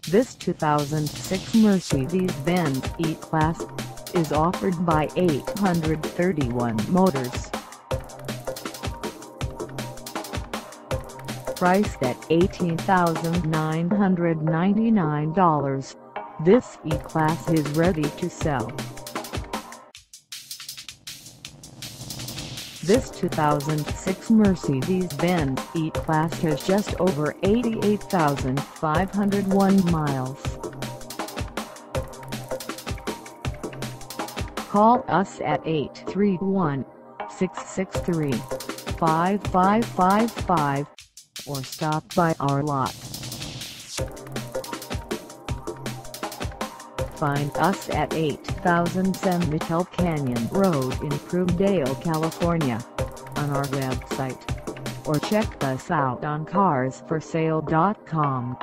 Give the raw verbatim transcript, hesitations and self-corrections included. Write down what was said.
This two thousand six Mercedes-Benz E-Class is offered by eight thirty-one Motors. Priced at eighteen thousand nine hundred ninety-nine dollars, this E-Class is ready to sell. This two thousand six Mercedes-Benz E-Class has just over eighty-eight thousand five hundred one miles. Call us at eight three one, six six three, five five five five or stop by our lot. Find us at eight thousand San Miguel Canyon Road in Prunedale, California, on our website, or check us out on cars for sale dot com.